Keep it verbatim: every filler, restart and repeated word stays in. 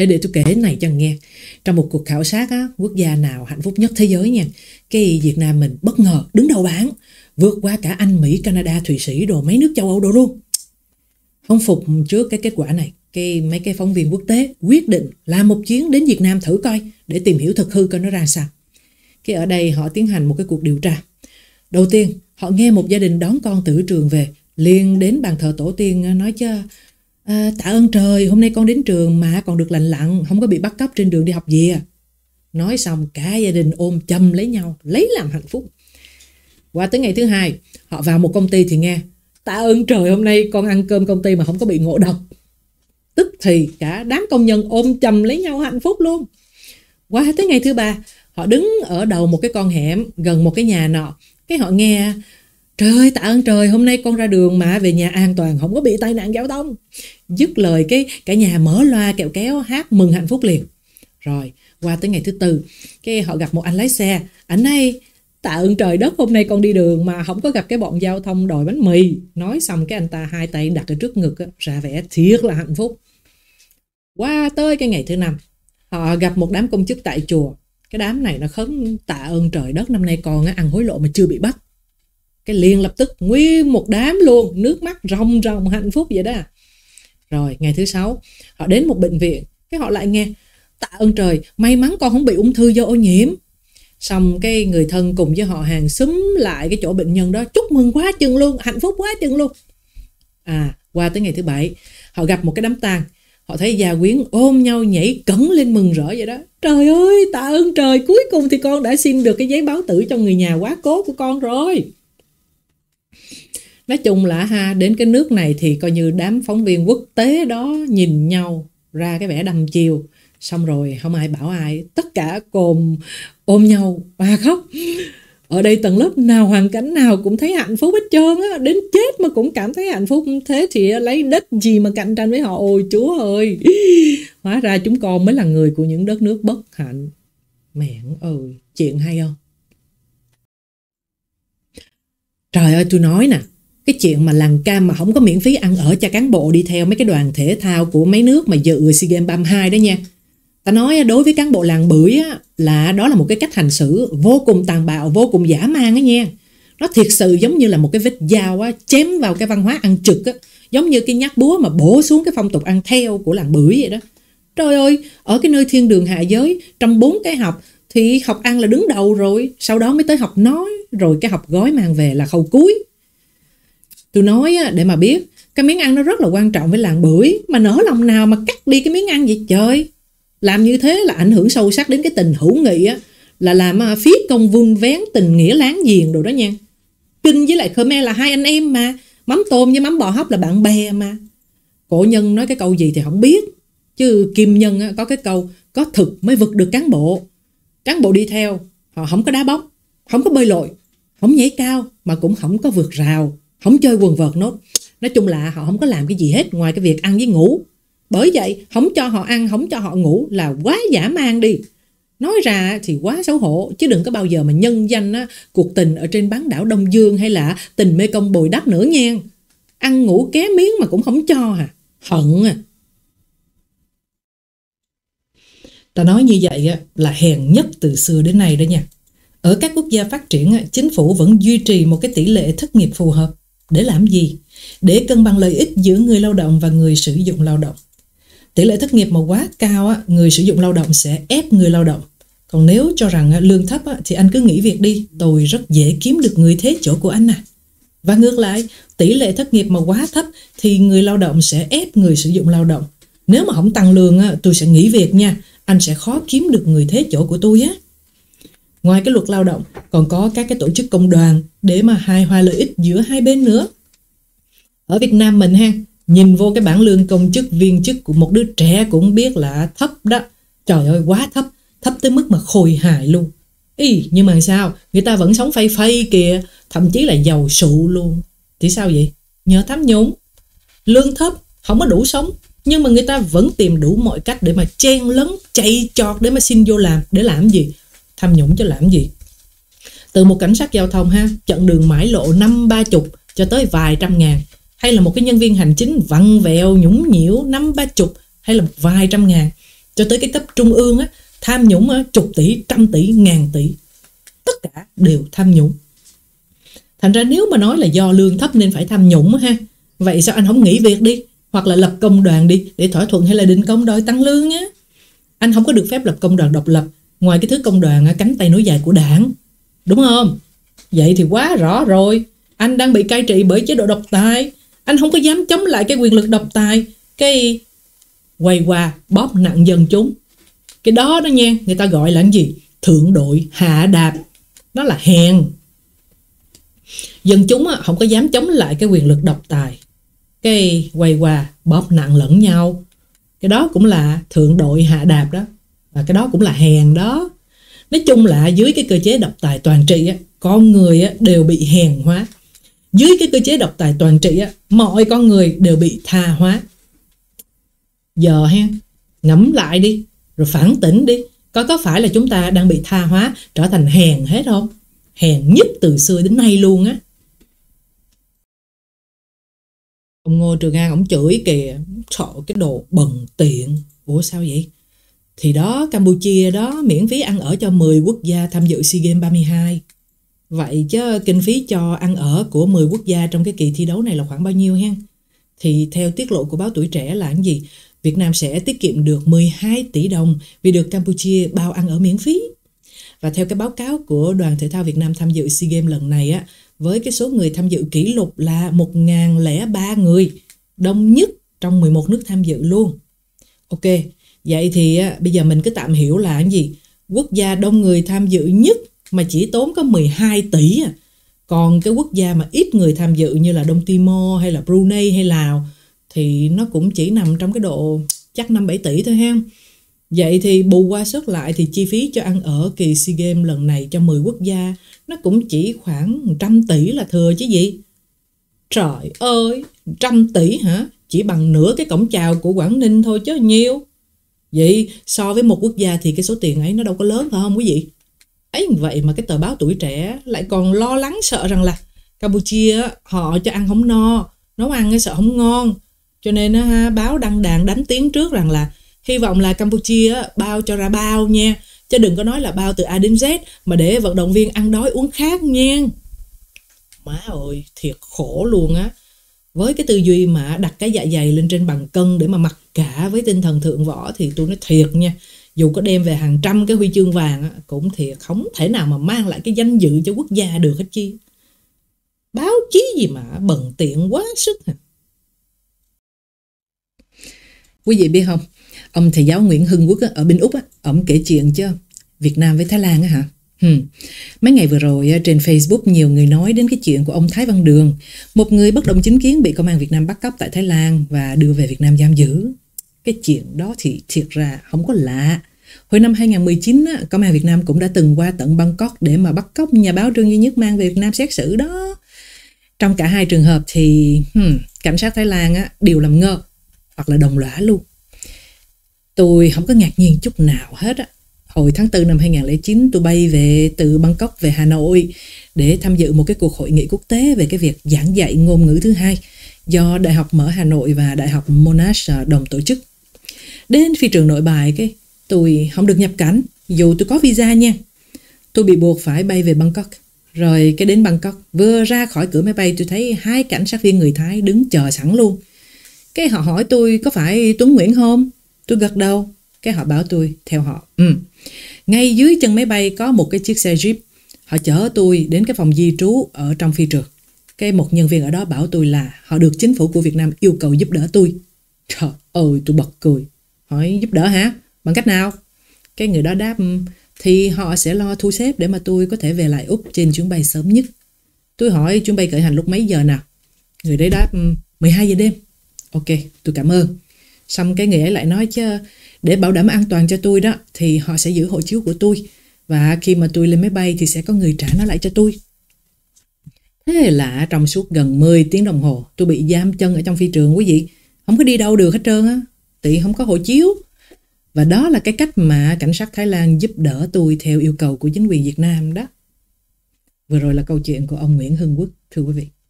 Ê, để tôi kể cái này cho nghe. Trong một cuộc khảo sát á, quốc gia nào hạnh phúc nhất thế giới nha, cái Việt Nam mình bất ngờ đứng đầu bảng, vượt qua cả Anh, Mỹ, Canada, Thụy Sĩ đồ mấy nước châu Âu đồ luôn. Không phục trước cái kết quả này, cái mấy cái phóng viên quốc tế quyết định làm một chuyến đến Việt Nam thử coi để tìm hiểu thực hư coi nó ra sao. Cái ở đây họ tiến hành một cái cuộc điều tra. Đầu tiên, họ nghe một gia đình đón con từ trường về, liền đến bàn thờ tổ tiên nói chứ à, tạ ơn trời, hôm nay con đến trường mà còn được lành lặn, không có bị bắt cóc trên đường đi học gì à. Nói xong cả gia đình ôm chầm lấy nhau, lấy làm hạnh phúc. Qua tới ngày thứ hai, họ vào một công ty thì nghe tạ ơn trời, hôm nay con ăn cơm công ty mà không có bị ngộ độc. Tức thì cả đám công nhân ôm chầm lấy nhau hạnh phúc luôn. Qua tới ngày thứ ba, họ đứng ở đầu một cái con hẻm gần một cái nhà nọ, cái họ nghe trời ơi, tạ ơn trời, hôm nay con ra đường mà về nhà an toàn, không có bị tai nạn giao thông. Dứt lời cái cả nhà mở loa kẹo kéo hát mừng hạnh phúc liền. Rồi qua tới ngày thứ tư, cái họ gặp một anh lái xe, anh ấy tạ ơn trời đất, hôm nay con đi đường mà không có gặp cái bọn giao thông đòi bánh mì. Nói xong cái anh ta hai tay đặt ở trước ngực á, ra vẻ thiệt là hạnh phúc. Qua tới cái ngày thứ năm, họ gặp một đám công chức tại chùa. Cái đám này nó khấn tạ ơn trời đất, năm nay con á, ăn hối lộ mà chưa bị bắt. Cái liền lập tức nguyên một đám luôn, nước mắt ròng ròng hạnh phúc vậy đó. Rồi ngày thứ sáu, họ đến một bệnh viện, cái họ lại nghe tạ ơn trời, may mắn con không bị ung thư do ô nhiễm. Xong cái người thân cùng với họ hàng xúm lại cái chỗ bệnh nhân đó, chúc mừng quá chừng luôn, hạnh phúc quá chừng luôn. À, qua tới ngày thứ bảy, họ gặp một cái đám tang, họ thấy gia quyến ôm nhau nhảy cẫng lên mừng rỡ vậy đó. Trời ơi, tạ ơn trời, cuối cùng thì con đã xin được cái giấy báo tử cho người nhà quá cố của con rồi. Nói chung là ha, đến cái nước này thì coi như đám phóng viên quốc tế đó nhìn nhau ra cái vẻ đăm chiêu. Xong rồi không ai bảo ai, tất cả cùng ôm nhau và khóc. Ở đây tầng lớp nào, hoàn cảnh nào cũng thấy hạnh phúc hết trơn á, đến chết mà cũng cảm thấy hạnh phúc. Thế thì lấy đất gì mà cạnh tranh với họ, ôi Chúa ơi. Hóa ra chúng con mới là người của những đất nước bất hạnh. Mẹ ơi, chuyện hay không? Trời ơi, tôi nói nè, cái chuyện mà làng cam mà không có miễn phí ăn ở cho cán bộ đi theo mấy cái đoàn thể thao của mấy nước mà dự SEA Games ba mươi hai đó nha. Ta nói đối với cán bộ làng Bưởi á, là đó là một cái cách hành xử vô cùng tàn bạo, vô cùng dã man á nha. Nó thiệt sự giống như là một cái vết dao á, chém vào cái văn hóa ăn trực á, giống như cái nhát búa mà bổ xuống cái phong tục ăn theo của làng Bưởi vậy đó. Trời ơi, ở cái nơi thiên đường hạ giới, trong bốn cái học thì học ăn là đứng đầu rồi, sau đó mới tới học nói, rồi cái học gói mang về là khâu cuối. Tôi nói á, để mà biết, cái miếng ăn nó rất là quan trọng với làng Bưởi, mà nỡ lòng nào mà cắt đi cái miếng ăn vậy trời. Làm như thế là ảnh hưởng sâu sắc đến cái tình hữu nghị á, là làm phí công vun vén tình nghĩa láng giềng đồ đó nha. Kinh với lại Khmer là hai anh em mà, mắm tôm với mắm bò hấp là bạn bè mà. Cổ nhân nói cái câu gì thì không biết, chứ Kim Nhân á, có cái câu có thực mới vực được cán bộ. Cán bộ đi theo, họ không có đá bóng, không có bơi lội, không nhảy cao, mà cũng không có vượt rào, không chơi quần vợt nốt. Nói chung là họ không có làm cái gì hết ngoài cái việc ăn với ngủ. Bởi vậy không cho họ ăn, không cho họ ngủ là quá dã man đi. Nói ra thì quá xấu hổ, chứ đừng có bao giờ mà nhân danh á, cuộc tình ở trên bán đảo Đông Dương hay là tình Mê Công bồi đắp nữa nha. Ăn ngủ ké miếng mà cũng không cho hả? Hận à. Ta nói như vậy á, là hèn nhất từ xưa đến nay đó nha. Ở các quốc gia phát triển, chính phủ vẫn duy trì một cái tỷ lệ thất nghiệp phù hợp. Để làm gì? Để cân bằng lợi ích giữa người lao động và người sử dụng lao động. Tỷ lệ thất nghiệp mà quá cao, người sử dụng lao động sẽ ép người lao động. Còn nếu cho rằng lương thấp thì anh cứ nghỉ việc đi, tôi rất dễ kiếm được người thế chỗ của anh à. Và ngược lại, tỷ lệ thất nghiệp mà quá thấp thì người lao động sẽ ép người sử dụng lao động. Nếu mà không tăng lương, tôi sẽ nghỉ việc nha, anh sẽ khó kiếm được người thế chỗ của tôi á. Ngoài cái luật lao động, còn có các cái tổ chức công đoàn để mà hài hòa lợi ích giữa hai bên nữa. Ở Việt Nam mình ha, nhìn vô cái bảng lương công chức, viên chức của một đứa trẻ cũng biết là thấp đó. Trời ơi, quá thấp, thấp tới mức mà khôi hài luôn. Ý, nhưng mà sao? Người ta vẫn sống phay phay kìa, thậm chí là giàu sụ luôn. Thì sao vậy? Nhờ tham nhũng. Lương thấp, không có đủ sống, nhưng mà người ta vẫn tìm đủ mọi cách để mà chen lấn, chạy chọt để mà xin vô làm. Để làm gì? Tham nhũng cho làm gì? Từ một cảnh sát giao thông ha, chặn đường mãi lộ năm ba chục cho tới vài trăm ngàn. Hay là một cái nhân viên hành chính vặn vẹo nhũng nhiễu năm ba chục hay là một vài trăm ngàn. cho tới cái cấp trung ương á, tham nhũng á, chục tỷ, trăm tỷ, ngàn tỷ, tất cả đều tham nhũng. Thành ra nếu mà nói là do lương thấp nên phải tham nhũng ha, vậy sao anh không nghỉ việc đi, hoặc là lập công đoàn đi để thỏa thuận hay là định công đòi tăng lương nhé. Anh không có được phép lập công đoàn độc lập ngoài cái thứ công đoàn cánh tay nối dài của đảng, đúng không? Vậy thì quá rõ rồi, anh đang bị cai trị bởi chế độ độc tài. Anh không có dám chống lại cái quyền lực độc tài, cái quay qua bóp nặng dân chúng. Cái đó đó nha, người ta gọi là cái gì? Thượng đội hạ đạp. Đó là hèn. Dân chúng không có dám chống lại cái quyền lực độc tài, cái quay qua bóp nặng lẫn nhau. Cái đó cũng là thượng đội hạ đạp đó. Và cái đó cũng là hèn đó. Nói chung là dưới cái cơ chế độc tài toàn trị á, con người á, đều bị hèn hóa. Dưới cái cơ chế độc tài toàn trị á, mọi con người đều bị tha hóa. Giờ ha, ngẫm lại đi, rồi phản tỉnh đi, có có phải là chúng ta đang bị tha hóa, trở thành hèn hết không? Hèn nhất từ xưa đến nay luôn á. Ông Ngô Trường An ổng chửi kìa, sợ cái đồ bần tiện. Ủa sao vậy? Thì đó, Campuchia đó miễn phí ăn ở cho mười quốc gia tham dự SEA Games ba mươi hai. Vậy chứ kinh phí cho ăn ở của mười quốc gia trong cái kỳ thi đấu này là khoảng bao nhiêu ha? Thì theo tiết lộ của báo Tuổi Trẻ là cái gì? Việt Nam sẽ tiết kiệm được mười hai tỷ đồng vì được Campuchia bao ăn ở miễn phí. Và theo cái báo cáo của Đoàn Thể thao Việt Nam tham dự SEA Games lần này á, với cái số người tham dự kỷ lục là một nghìn lẻ ba người, đông nhất trong mười một nước tham dự luôn. Ok, vậy thì á, bây giờ mình cứ tạm hiểu là cái gì? Quốc gia đông người tham dự nhất mà chỉ tốn có mười hai tỷ à. Còn cái quốc gia mà ít người tham dự như là Đông Timor hay là Brunei hay Lào thì nó cũng chỉ nằm trong cái độ chắc năm bảy tỷ thôi ha. Vậy thì bù qua sớt lại thì chi phí cho ăn ở kỳ SEA Games lần này cho mười quốc gia nó cũng chỉ khoảng một trăm tỷ là thừa chứ gì. Trời ơi, một trăm tỷ hả? Chỉ bằng nửa cái cổng chào của Quảng Ninh thôi chứ nhiều. Vậy so với một quốc gia thì cái số tiền ấy nó đâu có lớn phải không quý vị? Ấy vậy mà cái tờ báo Tuổi Trẻ lại còn lo lắng sợ rằng là Campuchia họ cho ăn không no, nấu ăn sợ không ngon. Cho nên báo đăng đàn đánh tiếng trước rằng là hy vọng là Campuchia bao cho ra bao nha, chứ đừng có nói là bao từ A đến Z mà để vận động viên ăn đói uống khát nha. Má ơi, thiệt khổ luôn á. Với cái tư duy mà đặt cái dạ dày lên trên bàn cân để mà mặc cả với tinh thần thượng võ thì tôi nói thiệt nha, dù có đem về hàng trăm cái huy chương vàng cũng thiệt không thể nào mà mang lại cái danh dự cho quốc gia được hết chi. Báo chí gì mà bần tiện quá sức hả? Quý vị biết không, ông thầy giáo Nguyễn Hưng Quốc ở bên Úc, ông kể chuyện chứ Việt Nam với Thái Lan á hả? Hmm. Mấy ngày vừa rồi trên Facebook nhiều người nói đến cái chuyện của ông Thái Văn Đường, một người bất đồng chính kiến bị công an Việt Nam bắt cóc tại Thái Lan và đưa về Việt Nam giam giữ. Cái chuyện đó thì thiệt ra không có lạ. Hồi năm hai không một chín, công an Việt Nam cũng đã từng qua tận Bangkok để mà bắt cóc nhà báo Trương Duy Nhất mang về Việt Nam xét xử đó. Trong cả hai trường hợp thì hmm, cảnh sát Thái Lan á, đều làm ngơ hoặc là đồng lõa luôn. Tôi không có ngạc nhiên chút nào hết á. Hồi tháng tư năm hai không không chín, tôi bay về từ Bangkok về Hà Nội để tham dự một cái cuộc hội nghị quốc tế về cái việc giảng dạy ngôn ngữ thứ hai do Đại học Mở Hà Nội và Đại học Monash đồng tổ chức. Đến phi trường Nội Bài cái tôi không được nhập cảnh dù tôi có visa nha. Tôi bị buộc phải bay về Bangkok. Rồi cái đến Bangkok, vừa ra khỏi cửa máy bay tôi thấy hai cảnh sát viên người Thái đứng chờ sẵn luôn. Cái họ hỏi tôi có phải Tuấn Nguyễn không? Tôi gật đầu. Cái họ bảo tôi theo họ. Ừ. Ngay dưới chân máy bay có một cái chiếc xe Jeep. Họ chở tôi đến cái phòng di trú ở trong phi trường. Cái một nhân viên ở đó bảo tôi là họ được chính phủ của Việt Nam yêu cầu giúp đỡ tôi. Trời ơi, tôi bật cười. Hỏi giúp đỡ hả? Bằng cách nào? Cái người đó đáp thì họ sẽ lo thu xếp để mà tôi có thể về lại Úc trên chuyến bay sớm nhất. Tôi hỏi chuyến bay khởi hành lúc mấy giờ nào? Người đấy đáp mười hai giờ đêm. Ok, tôi cảm ơn. Xong cái người ấy lại nói chứ để bảo đảm an toàn cho tôi đó thì họ sẽ giữ hộ chiếu của tôi. Và khi mà tôi lên máy bay thì sẽ có người trả nó lại cho tôi. Thế là trong suốt gần mười tiếng đồng hồ tôi bị giam chân ở trong phi trường quý vị. Không có đi đâu được hết trơn á. Tại không có hộ chiếu. Và đó là cái cách mà cảnh sát Thái Lan giúp đỡ tôi theo yêu cầu của chính quyền Việt Nam đó. Vừa rồi là câu chuyện của ông Nguyễn Hưng Quốc, thưa quý vị.